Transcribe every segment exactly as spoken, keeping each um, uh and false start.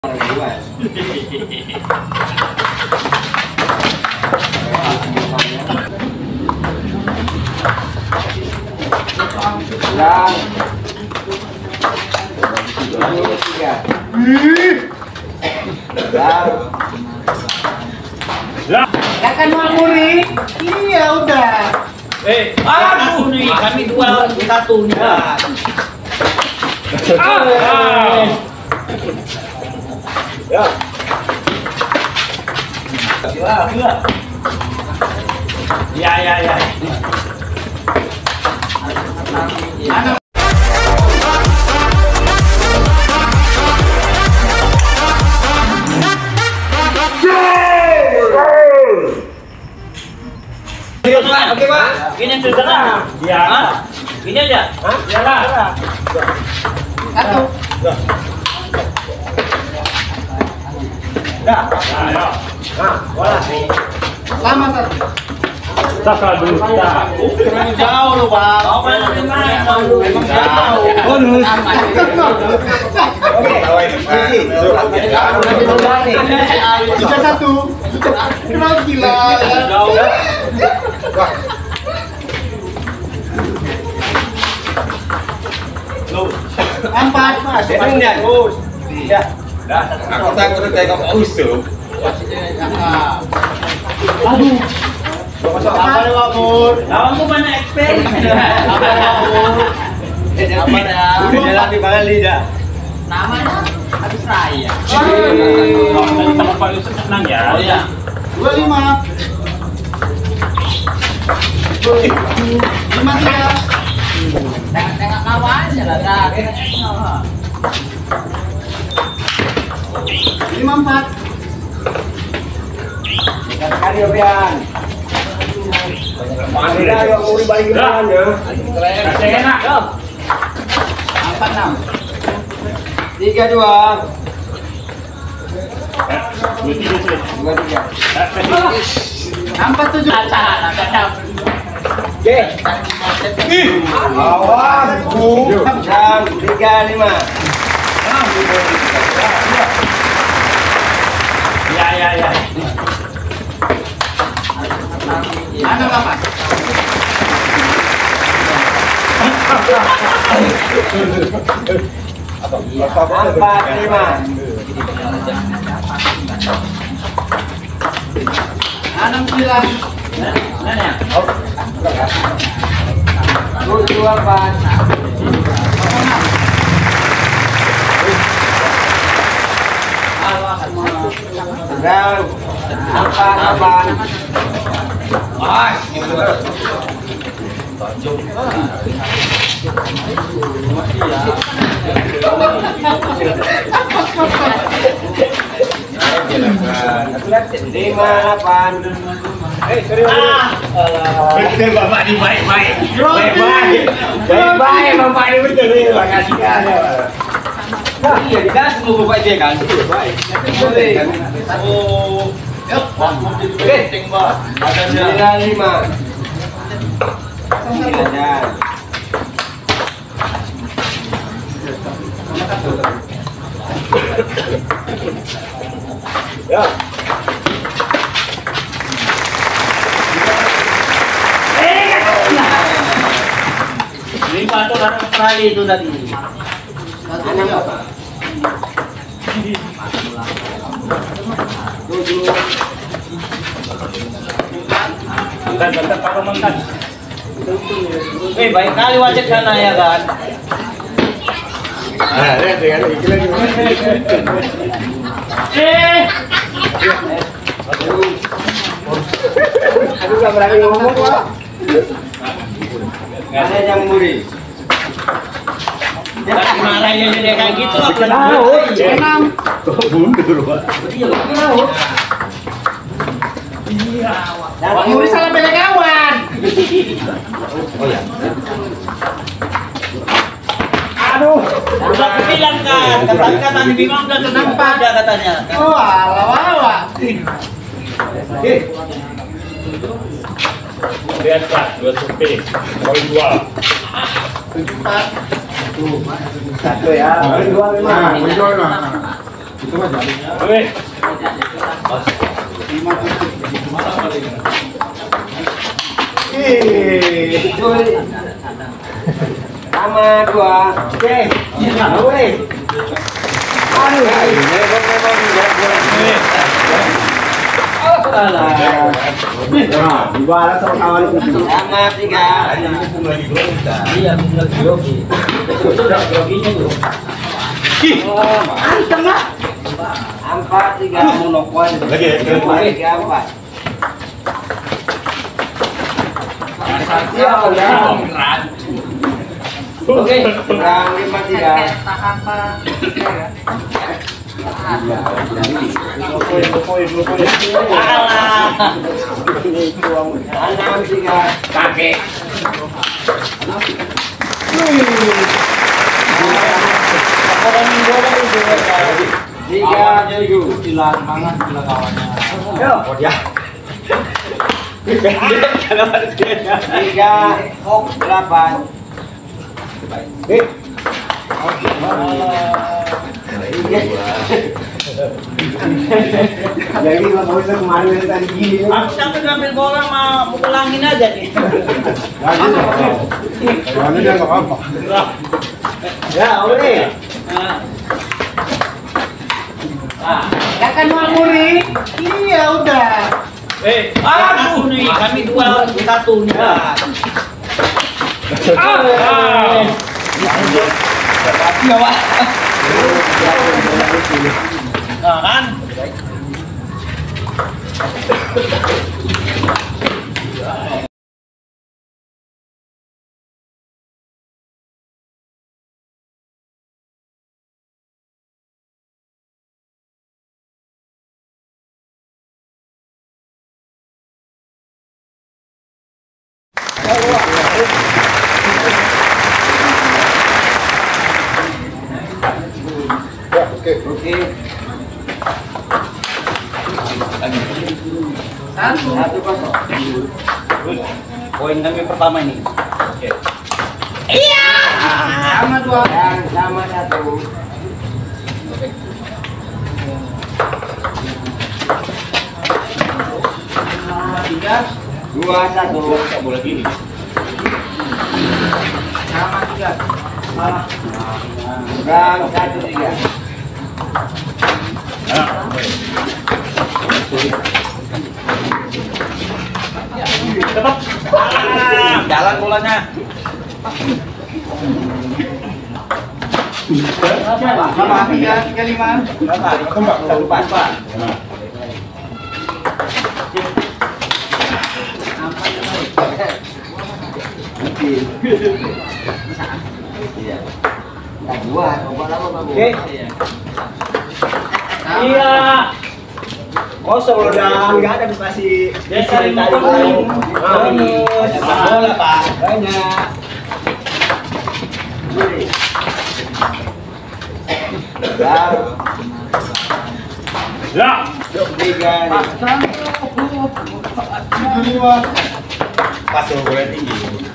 Ya kan Muri? Iya udah. Eh, aduh nih, kami dua satu nih. Ah. Ya. Ya, ya. Ya, ya, ya. Mana? Oke, Pak. Ini yang terserah. Ya. Ini aja. Hah? Iyalah. Satu. Dah. Ayo. Nah, bola. Lama satu. Saka dulu kita. Terlalu jauh loh, Bang. Oh, emang jauh. Bonus. Oke. Tiga satu. Kenapa gila? Jauh. Empat. Enggak, Gus. Tidak. Dah. Aku takut tengok aus tuh. Aduh. Apa nih, Pak Mur? Lawan tuh banyak eksperimen. Apa nih, Pak Mur? Apa dah? Udah jalan di Bali dah. Namanya habis raya. Kalau paling senang ya. Oh iya. Dua lima. Lima tiga. Tengok-tengok kawannya lah, dah. Lima empat. Sekali Obian. Mana yang mau dibalik ke mana? Kasih enak. Empat enam. Tiga dua. Dua tiga. Empat tujuh. Oke. Awas, bu. Jam tiga lima. Ya ya ya. Mana Bapak? Empat lima. Enam sembilan. Mana ya? Tujuh empat. Dan empat empat. Ah, lima delapan. Eh, serius. Betul Bapak ini baik-baik. Baik-baik. Baik-baik Bapak ini betul. Terima kasih kan. Nah, iya tidak semua Bapak dia kan. Baik. Boleh. Oh. Oke, tengok. Ada lima. Ya. Lima tuh karena kali itu tadi. Satu tiga. Tujuh. Bentar, bentar, kalau mentas. Eh, baik kali wajib sana ya kan. Nah, lihat dengan iki lagi. Eh. Aduh, nggak berani ngomong Pak. Nggak ada yang muri. Jangan marahin dia kayak gitu lah. Tahu. Enam. Kok mundur, Pak? Iya. Pak Muri salah bela kawan. Oh ya. Aduh. Udah aku bilang kan, kata kata di Bima udah kenapa ada katanya. Oh, ala-ala. Oke. Lihat Pak, dua survei, poin dua. Tujuh empat. Satu ya. Dua lima. Nah, mundur lah. Weh. Ih, sama dua. Oke. Woi. Aduh, ini memang oh, salah. Nah, dua sama kawan sama tiga. Iya, lagi grogi. Sudah groginya tuh. Antem lah. Empat tiga monokwan. Lagi ya, tiga empat. Ya, udah. Oke, kurang lima tiga. Enam tiga. Kakek. Tiga tujuh. Hilang banget gila kawannya. Yo, ya. Tiga delapan. Eh. Jadi nggak bisa kemarin dari tadi gini. Aku sampai ngambil bola mau pulangin aja nih. Soalnya dia nggak apa-apa. Ya, oke. Ya kan Muri. Iya udah. Eh, Aduh nih, kami dua satu nih. ah. Ya, Pak. Nah, kan? Oke. Oke. Satu. Satu kosong. Poin kami pertama ini. Oke. Iya. Sama dua. Yang sama satu. Tiga. Dua satu. Nggak boleh gini. Sama tiga. Salah. Kurang satu tiga. Ah, oke. Cepat. Ah, jalan bolanya. Sama tiga tiga lima. Tembak, Satu empat. Iya. Nah, dua, nomor apa Pak? Oke. Iya. Kosong udah nggak ada dikasih. Dia saling tadi. tolong. Bonus. Bola, Pak. Banyak. Ya, Ya. tiga nih. pas sama bola tinggi.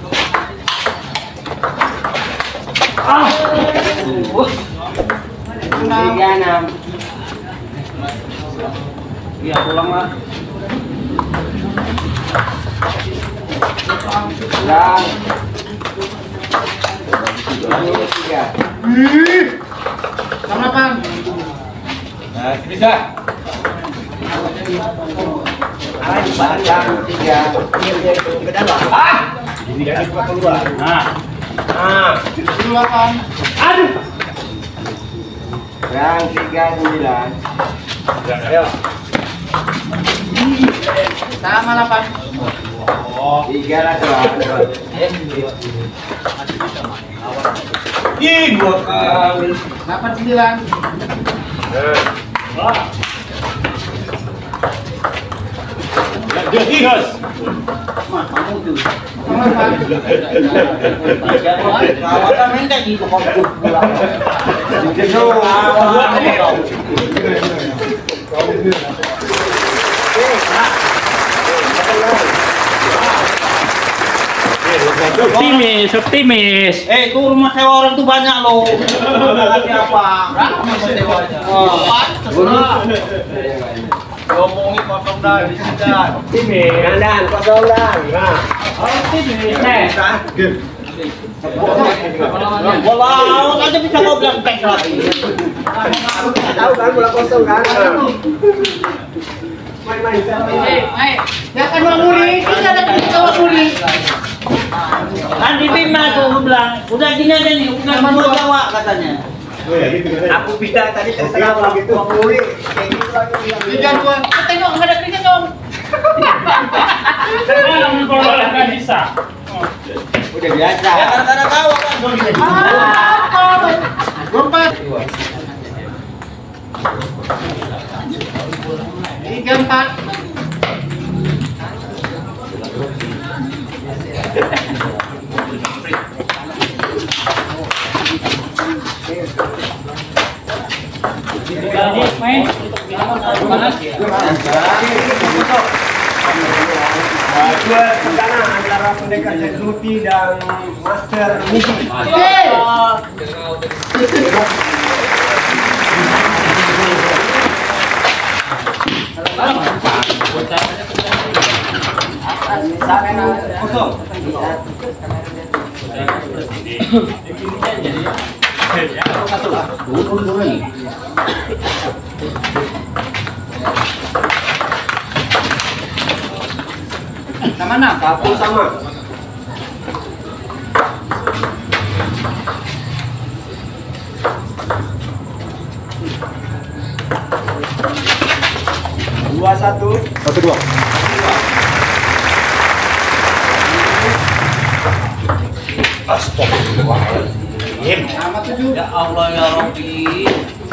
Tiga enam. Iya, pulang lah. Pulang. Dua tiga. Sama Bang. Nah, bisa. Batang tiga. Ah! Ini kan dua keluar. Nah. Ah. Dua Bang. Aduh. Yang tiga sembilan. Ayo. Sama delapan. Tiga delapan. Ih, dua kali. Delapan sembilan. Jadi guys. Mas, kamu tuh. Sama Bang. Kawasan minta di komput pulang. Optimis, optimis. Eh, itu rumah sewa orang tuh banyak loh. Nanti apa? Berapa sewanya? Oh, terserah. Ngomongin potong dah di sini dah. Optimis. Dan kosong dan. Nah. Optimis. Eh. Walau aja bisa kau bilang tes lagi. Tahu kan bola kosong kan? Main-main. Main. Ya kan Bang Muri, kita ada kita Bang Muri. Kan di Bima tuh bilang, udah gini aja nih, udah mau Jawa katanya. Aku pindah tadi terserah Bang gitu. Bang Muri. Kayak gitu lagi bilang. Tiga dua, tengok nggak ada kerja dong. Sekarang kalau nggak bisa. Udah biasa. Ya kadang-kadang tahu kan. Apa? Lompat. Tiga empat. Main. Dua rencana antara pendekar Jatuti dan Master Miki. Kosong. Sama mana? Satu sama. Dua satu. Satu dua. Astagfirullahaladzim. Sama tujuh. Ya Allah ya Rabbi.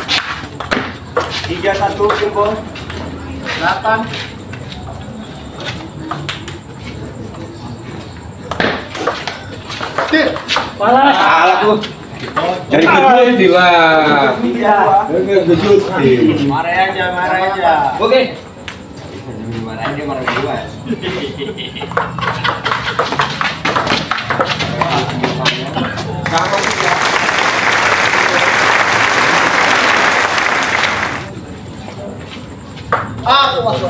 Tiga satu simbol. Delapan. Palas. Salah tuh. Jadi kejut dia. Tiga. Enggak kejut. Marah aja, marah aja. Oke. Mana aja marah dua. Sama tiga. Ah, masuk.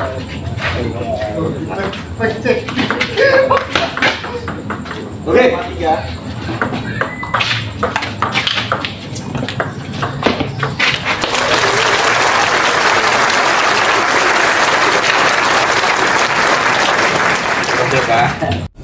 Oke. Tiga. Oke, Pak.